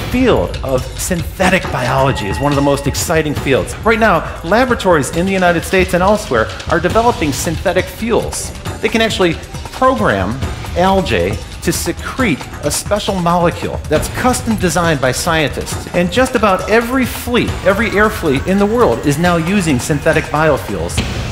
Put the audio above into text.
field of synthetic biology is one of the most exciting fields. Right now, laboratories in the United States and elsewhere are developing synthetic fuels. They can actually program algae to secrete a special molecule that's custom designed by scientists. And just about every air fleet in the world is now using synthetic biofuels.